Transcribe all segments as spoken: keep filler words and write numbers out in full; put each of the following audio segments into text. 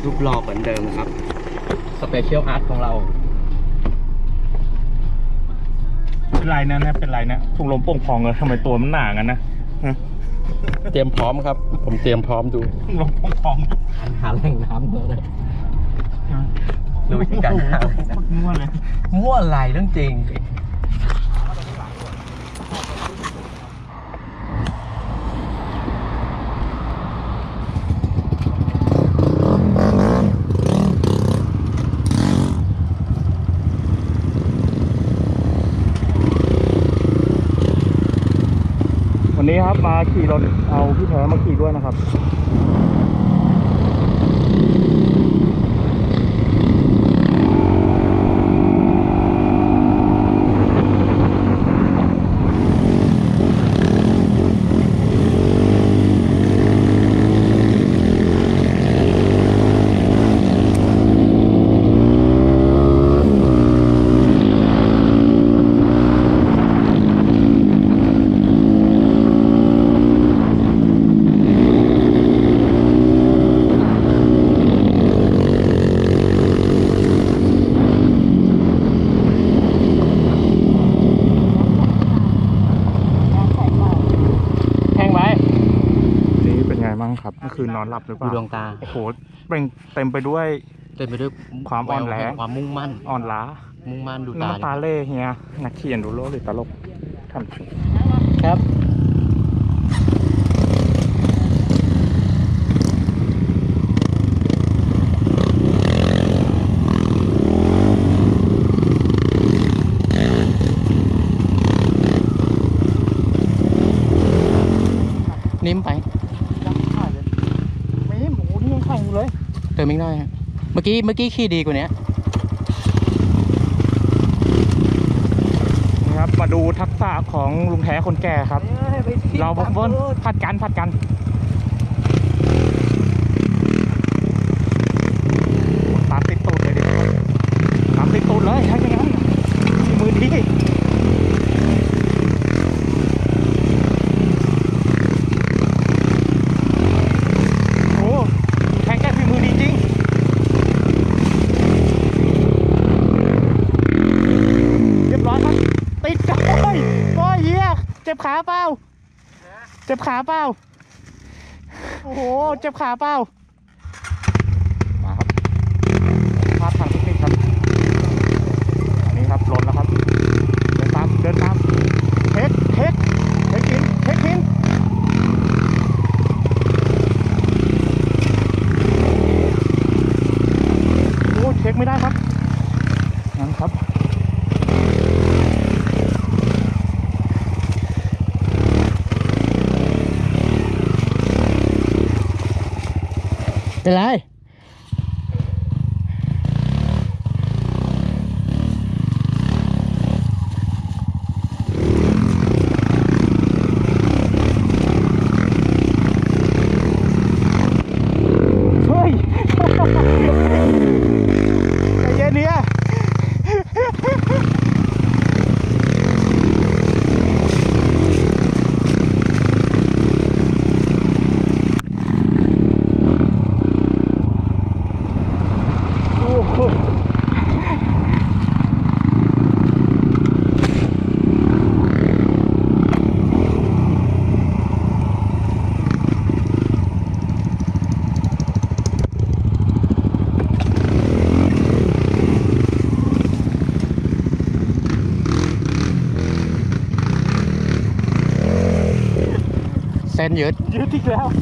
รูปหล่อเหมือนเดิมครับสเปเชียลอาร์ตของเราเป็นไรนะเนี่ยเป็นไรนะถุงลมโป่งพองเลยทำไมตัวมันหนากันนะเตรียมพร้อมครับผมเตรียมพร้อมดูถุงลมโป่งพองหาแหล่งน้ำเลยดูวิธีการหามั่วเลยมั่วไหลเรื่องจริงวันนี้ครับมาขี่รถเอาพี่แท้มาขี่ด้วยนะครับครับเมื่อคืนนอนหลับหรือเปล่าดวงตาโอ้โหเป็นเต็มไปด้วยเต็มไปด้วยความอ่อนแรงความมุ่งมั่นอ่อนล้ามุ่งมั่นดูตาน้ำตาเล่เฮียนักเขียนดูโลหรือตลกทำครับนิ่มไปเติมอีกหน่อยฮะเมื่อกี้เมื่อกี้ขี่ดีกว่านี้นะครับมาดูทักษะของลุงแท้คนแก่ครับเราบนผัดกันผัดกันตามติดตูดเลยดิตามติดตูดเลยใช่ไหมงั้นมือดีเจ็บขาเปล่าเจ็บขาเปล่าโอ้โหเจ็บขาเปล่ามาครับพาดทางเทคนิคครับอันนี้ครับลดแล้วครับเดินตามเดินตามเทคเทคเทคหินเทคหินโอ้เทคไม่ได้ครับนั่นครับเป็นไรเฮ้ยใจเย็นเนี่ยเส้นยืดยืดอีกแล้ว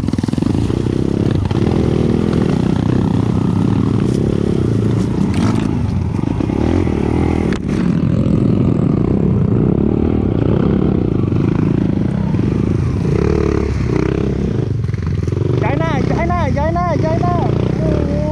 ย้ายหน้าย้ายหน้าย้ายหน้าย้ายหน้าโอ้โห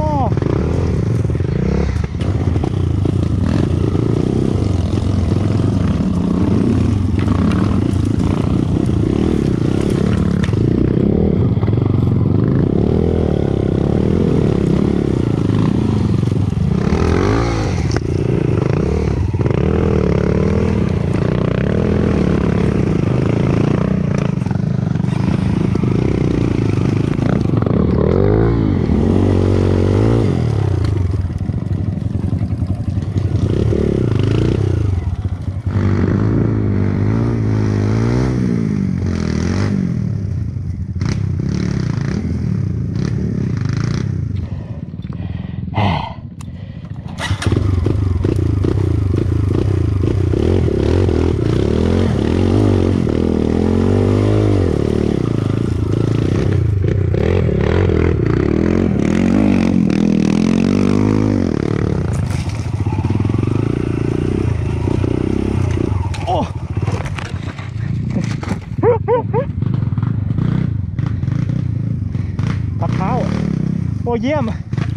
อ้เยี่ยม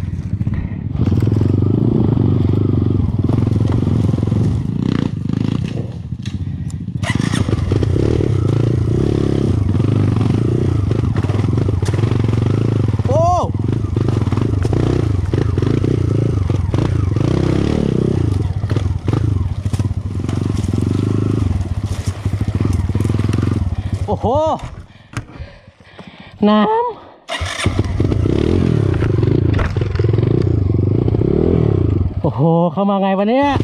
โอ้โหน้ำโอ้โหเข้ามาไงวะเนี่ย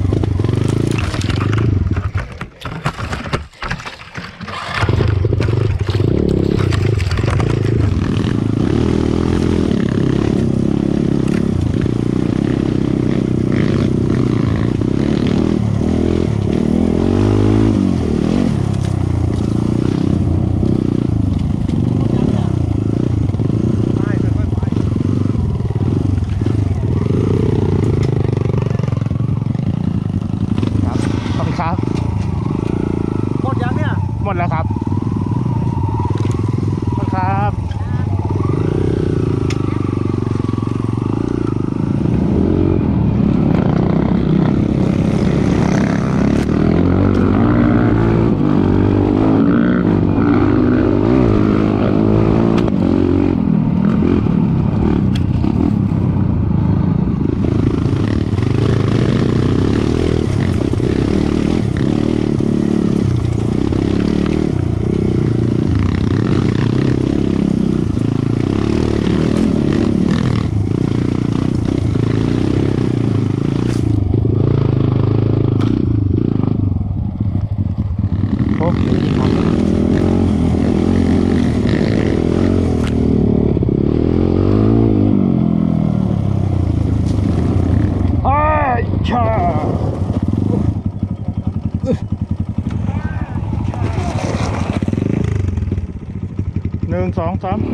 ครับหมดยังเนี่ยหมดแล้วครับขอบคุณครับหนึ่งสองสาม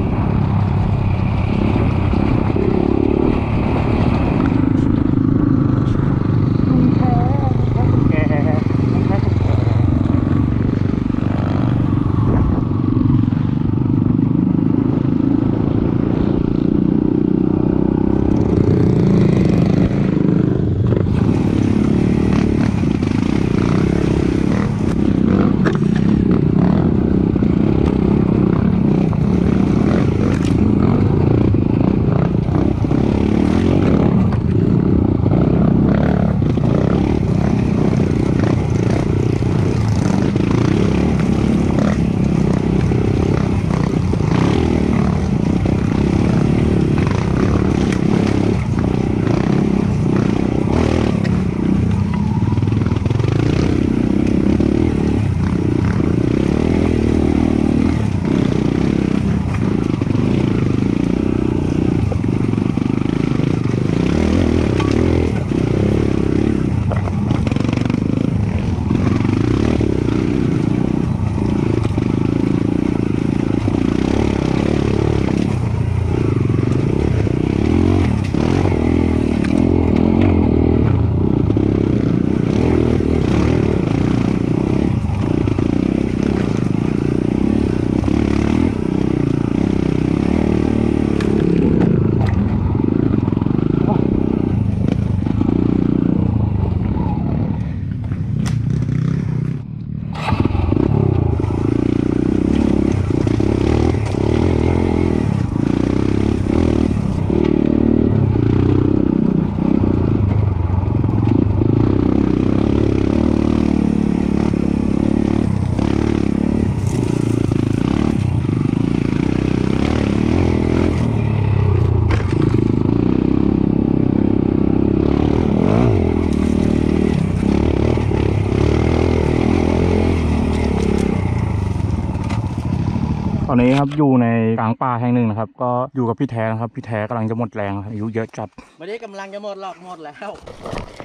ตอนนี้ครับอยู่ในกลางป่าแห่งหนึ่งนะครับก็อยู่กับพี่แท้นะครับพี่แท้กำลังจะหมดแรงอายุเยอะจัดไม่ได้กำลังจะหมดหรอกหมดแล้ว